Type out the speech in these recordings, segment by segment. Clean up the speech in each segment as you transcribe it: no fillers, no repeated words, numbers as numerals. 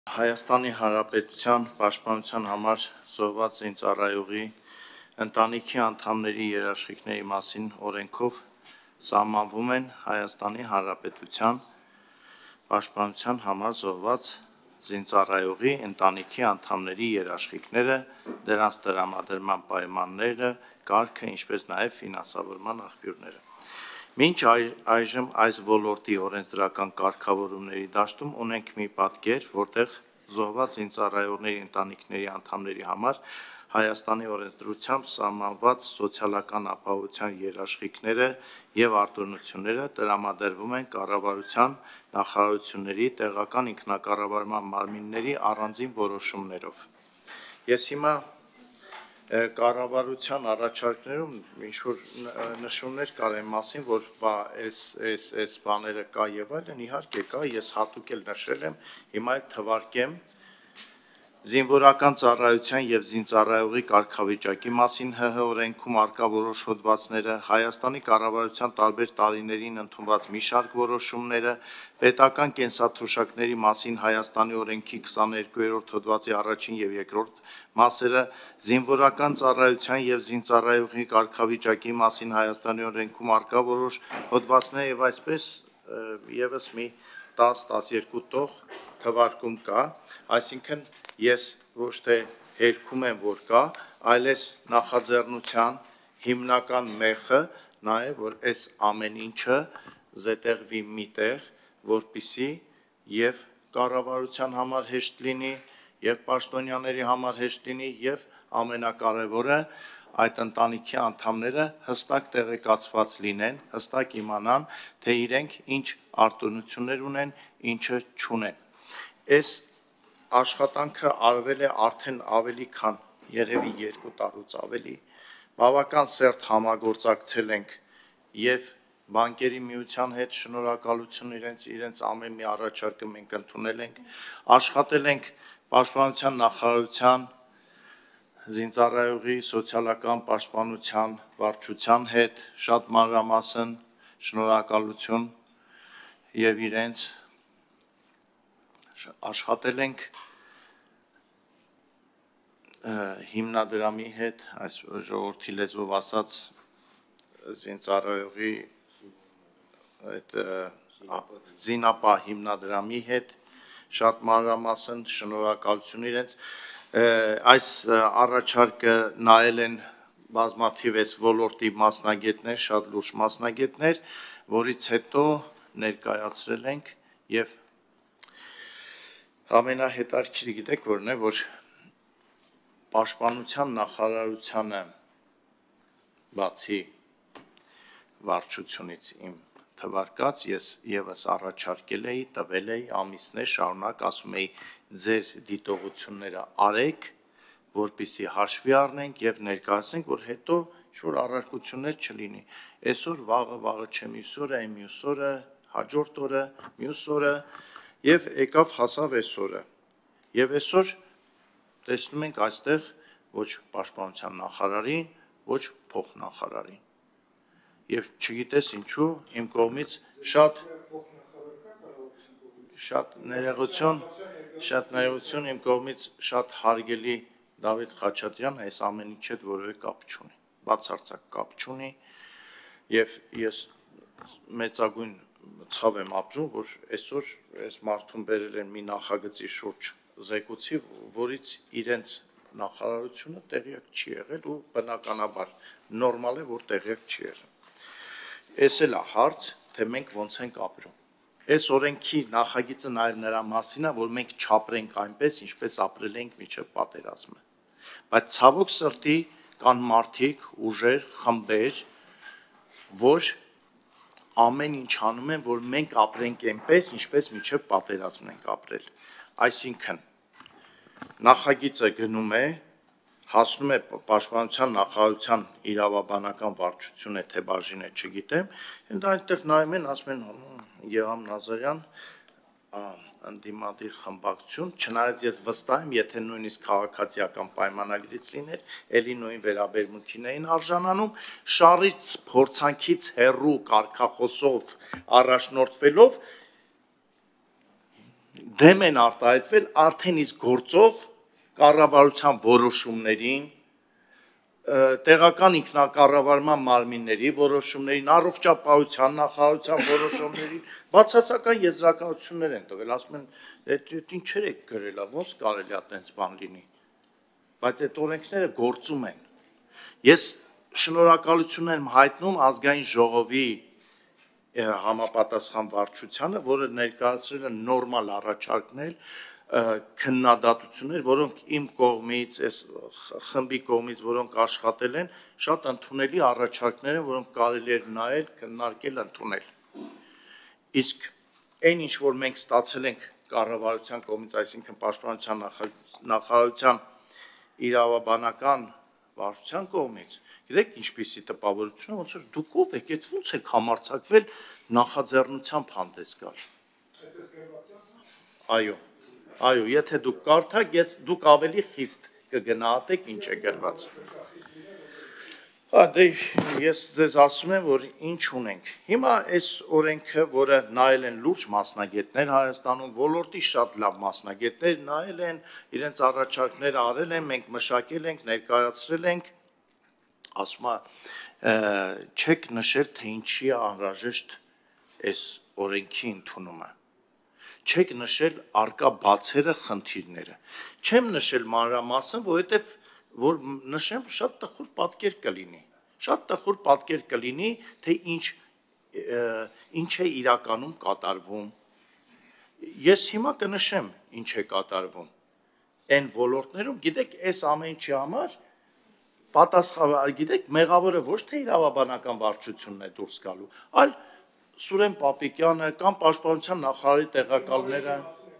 Հայաստանի Հանրապետության պաշտպանության համար զոհված զինծառայողի ընտանիքի անդամների երաշխիքների մասին օրենքով սահմանվում են Հայաստանի Հանրապետության պաշտպանության համար զոհված զինծառայողի ընտանիքի անդամների երաշխիքները, դրանց տրամադրման պայմանները, կարգը, ինչպես նաև ֆինանսավորման աղբյուրները։ Մինչ այժմ այս ոլորտի օրենսդրական կարգավորումների դաշտում ունենք մի պատկեր, որտեղ զոհված զինծառայողների ընտանիքների անդամների համար Հայաստանի օրենսդրությամբ սահմանված սոցիալական ապահովության երաշխիքները և արտոնությունները տրամադրվում են կառավարության, նախարարությունների, տեղական ինքնակառավարման մարմինների առանձին որոշումներով։ Ես հիմա կառավարության առաջարկներում ինչ-որ նշումներ կար այն մասին, որ այս բաները կա եւ այլն, իհարկե կա, ես հատուկ էլ նշել եմ, հիմա էլ թվարկեմ զինվորական ծառայության եւ զինծառայողի կարգավիճակի մասին ՀՀ օրենքում առկա որոշ հոդվածները, Հայաստանի կառավարության տարբեր տարիներին ընդունված մի շարք որոշումները, պետական կենսաթոշակների մասին Հայաստանի օրենքի 22-րդ հոդվածի առաջին եւ երկրորդ մասերը, զինվորական ծառայության եւ զինծառայողի կարգավիճակի մասին Հայաստանի օրենքում առկա որոշ հոդվածներ եւ այսպես եւս մի 10-12 տող թվարկում կա, այսինքն ես ոչ թե հերքում եմ, որ կա, այլ այս նախաձեռնության հիմնական մեխը նա է, որ այս ամեն ինչը զետեղվի միտեղ, որպիսի եւ կառավարության համար հեշտ լինի, եւ պաշտոնյաների համար հեշտ լինի, եւ ամենակարևորը այդ ընտանիքի անդամները հստակ տեղեկացված լինեն, հստակ իմանան, թե իրենք ինչ արտոնություններ ունեն, ինչը չունեն։ Այս աշխատանքը արվել է արդեն ավելի քան երևի 2 տարուց ավելի, բավական սերտ համագործակցել ենք եւ բանկերի միության հետ, շնորհակալություն իրենց ամեն մի առաջարկը մենք ընդունել ենք, աշխատել ենք պաշտպանության նախարարության, զինծառայողի սոցիալական պաշտպանության վարչության հետ, շատ մանրամասն շնորհակալություն եւ իրենց աշխատել ենք հիմնադրամի հետ, այս ժողովրդի լեզվով ասած զինծառայողի այդ զինապահ հիմնադրամի հետ, շատ մանրամասն շնորհակալություն իրենց, այս առաջարկը նայել են բազմաթիվ այս ոլորտի մասնագետներ, շատ լուրջ մասնագետներ, որից հետո ներկայացրել ենք եւ ամենահետաքրքիրը գիտեք որն է, որ պաշտպանության նախարարությանը բացի վարչությունից իմ թվարկած ես եւս առաջարկել էի, տվել էի ամիսներ շարունակ, ասում էի ձեր դիտողությունները արեք, որպեսզի հաշվի առնենք եւ ներկայացնենք, որ հետո ինչ-որ առարկություններ չլինի։ Այսօր վաղը չէ մյուս օրը, այն մյուս օրը, հաջորդ օրը, մյուս օրը եւ եկավ հասավ այսօրը։ Եվ այսօր տեսնում ենք այստեղ ոչ պաշտպանության նախարարին, ոչ փոխնախարարին։ Եվ չգիտես ինչու իմ կողմից շատ ներողություն իմ կողմից շատ հարգելի Դավիթ Խաչատրյան այս ամեն ինչի հետ որևէ կապ չունի, բացարձակ կապ չունի եւ ես մեծագույն ցավ եմ ապրում, որ այսօր այս մարդուն բերել են մի նախագծի շուրջ զեկուցի, որից իրենց նախարարությունը տեղյակ չի եղել ու բնականաբար նորմալ է, որ տեղյակ չի եղել։ Էս էլ է հարց, թե մենք ոնց ենք ապրում։ Այս օրենքի նախագիծը նաև նրա մասին է, որ մենք չապրենք այնպես, ինչպես ապրել ենք մինչև պատերազմը։ Բայց ցավոք սրտի կան մարդիկ, ուժեր, խմբեր, որ ամեն ինչ անում են, որ մենք ապրենք այնպես, ինչպես մինչև պատերազմն ենք ապրել։ Այսինքն նախագիծը գնում է, հասնում է պաշտպանության նախարարության իրավաբանական վարչությունը, թե բաժին է, չգիտեմ, դա այնտեղ նայում են, ասում են Եղամ Նազարյան, ընդդիմադիր խմբակցություն, չնայած ես վստահ եմ, եթե նույնիսկ քաղաքացիական պայմանագրից լիներ, ելի նույն վերաբերմունքին էին արժանանում, շարից փորձանքից հեռու կարգախոսով առաջնորդվելով դեմ են արտահայտվել արդեն իսկ գործող կառավարության որոշումներին, տեղական ինքնակառավարման մարմինների որոշումներին, առողջապահության նախարարության որոշումներին, բացասական եզրակացություններ են տվել, ասում են, այդ ինչեր եք գրել, ոնց կարելի է այդպես բան լինի, բայց այդ օրենքները գործում են։ Ես շնորհակալություն եմ հայտնում ազգային ժողովի համապատասխան վարչությանը, որը ներկայացրել է նորմալ առաջարկներ, քննադատություններ, որոնք իմ կողմից, այս խմբի կողմից, որոնք աշխատել են, շատ ընդունելի առաջարկներ են, որոնք կարելի է նայել, քննարկել, ընդունել։ Իսկ այն ինչ որ մենք ստացել ենք կառավարության կողմից, այսինքն պաշտպանության նախարարության իրավաբանական վարչության կողմից, գիտեք ինչպիսի տպավորություն, ոնց որ դուք ով եք, այդ ոնց եք համարձակվել նախաձեռնությամբ հանդես գալ։ Այո, եթե դուք կարդաք, դուք ավելի խիստ կգնահատեք ինչ է գրված։ Դե ես ձեզ ասում եմ, որ ինչ ունենք։ Հիմա այս օրենքը, որը նայել են լուրջ մասնագետներ Հայաստանում, ոլորտի շատ լավ մասնագետներ նայել են, իրենց առաջարկները արել են, մենք մշակել ենք, ներկայացրել ենք, ասում է, չեք նշել, թե ինչի է անհրաժեշտ այս օրենքի ընդունումը։ Չեք նշել արկա բացերը, խնդիրները։ Չեմ նշել մանրամասն, որովհետև որ նշեմ շատ տխուր պատկեր կլինի։ Շատ տխուր պատկեր կլինի, թե ինչ է իրականում կատարվում։ Ես հիմա կնշեմ ինչ է կատարվում։ Այն ոլորտներում, գիտեք, այս ամեն ինչի համար պատասխան, գիտեք, մեղավորը ոչ թե իրավաբանական վարչությունն է դուրս գալու, այլ Սուրեն Պապիկյանը կամ պաշտպանության նախարարի տեղակալները։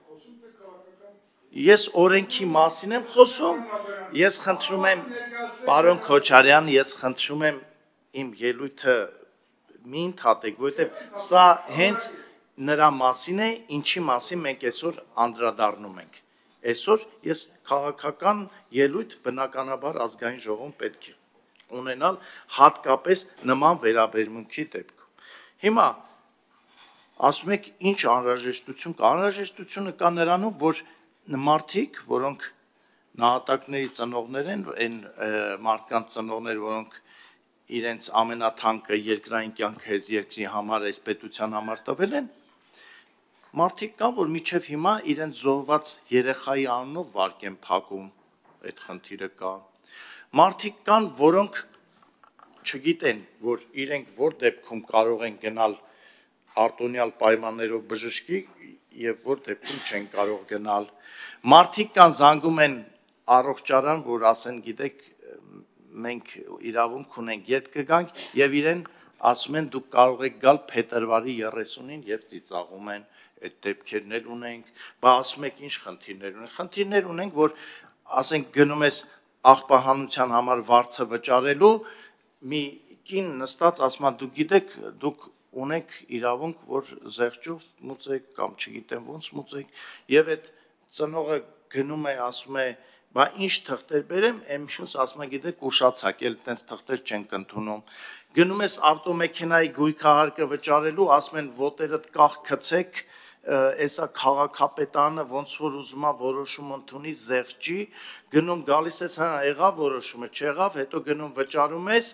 Ես օրենքի մասին եմ խոսում, ես խնդրում եմ, պարոն Քոչարյան, ես խնդրում եմ իմ ելույթը մի ընդհատեք, որովհետև սա հենց նրա մասին է, ինչի մասին մենք այսօր անդրադառնում ենք։ Այսօր ես քաղաքական ելույթ բնականաբար ազգային ժողովում պետք է ունենալ հատկապես նման վերաբերմունքի դեպքում։ Հիմա ասում եք ինչ անհրաժեշտություն կա, անհրաժեշտությունը կա նրանում, որ մարդիկ, որոնք նահատակների ծնողներ են, այն մարդկանց ծնողներ, որոնք իրենց ամենաթանկը երկրային կյանքը այս երկրի համար, այս պետության համար տվել են, մարդիկ կան, որ մինչև հիմա իրենց զոհված երեխայի անունով վարկ են փակում, այդ խնդիրը կա։ Մարդիկ կան, որոնք չգիտեն, որ իրենք որ դեպքում կարող են գնալ արտոնյալ պայմաններով բժշկի եւ որ դեպքում չեն կարող գնալ։ Մարդիկ կան զանգում են առողջարան, որ ասեն, գիտեք, մենք իրավունք ունենք, երբ կգանք եւ իրեն ասում են դուք կարող եք գալ փետրվարի 30-ին եւ ծիծաղում են, այդ դեպքերն էլ ունենք, բա ասում եք ինչ խնդիրներ ունենք։ Խնդիրներ ունենք, որ ասենք գնում ես աղբահանության համար վարձը վճարելու, մի կին նստած ասում է դուք գիտեք, դուք ունեք իրավունք, որ զեղչով մուծեք կամ չգիտեմ ոնց մուծեք եւ այդ ծնողը գնում է ասում է բա ինչ թղթեր բերեմ, εμշուս ասում է գիտեք ուշացակ, էլ տենց թղթեր չենք ընդունում։ Գնում ես ավտոմեքենայի գույքահարկը վճարելու, ասում են ոտերդ կախ գցեք, այսա քաղաքապետարանը ոնց որ ուզում է որոշում ընդունի զեղչի, գնում գալիս ես, հա, եղավ որոշումը, չեղավ, հետո գնում վճարում ես,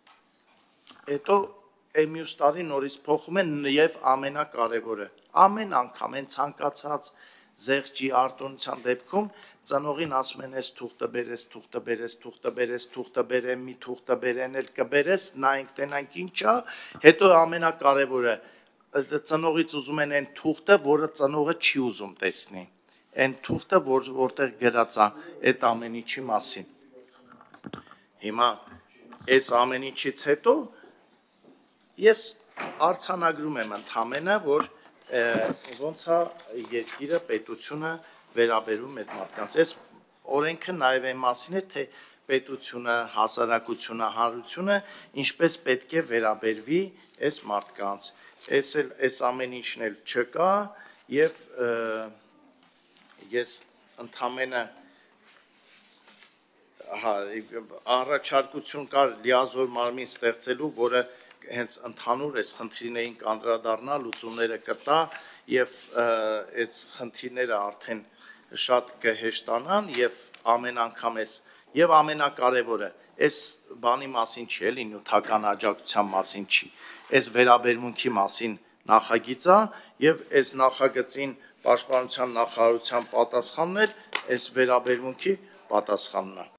հետո մյուս տարի նորից փոխում են եւ ամենակարևորը ամեն անգամ են ցանկացած զեղչի արտոնության դեպքում ծնողին ասում են այս թուղթը բերես, թուղթը բերես, թուղթը բերես, թուղթը բերեմ, մի թուղթը բերեն էլ կբերես, նայենք տենանք ինչա, հետո ամենակարևորը ծնողից ուզում են այն թուղթը, որը ծնողը չի ուզում տեսնի, այն թուղթը, որտեղ գրած է այդ ամեն ինչի մասին։ Հիմա այս ամեն ինչից հետո ես արձանագրում եմ ընդհանրապես, որ ոնց է երկիրը, պետությունը վերաբերում այդ մարդկանց։ Այս օրենքը նաև այն մասին է, թե պետությունը, հասարակությունը, հանրությունը ինչպես պետք է վերաբերվի այս մարդկանց։ Այս ամեն ինչն էլ չկա եւ ես ընդհանրապես առաջարկություն կար լիազոր մարմին ստեղծելու, որը հենց ընդհանուր այս խնդիրներին կանդրադառնա, լուծումները կտա եւ այս խնդիրները արդեն շատ կհեշտանան եւ ամեն անգամ եւ ամենակարևորը այս բանի մասին չի, էլի նյութական աջակցության մասին չի, այս վերաբերմունքի մասին նախագիծ է եւ այս նախագծին պաշտպանության նախարարության պատասխանն էլ այս վերաբերմունքի պատասխանն է։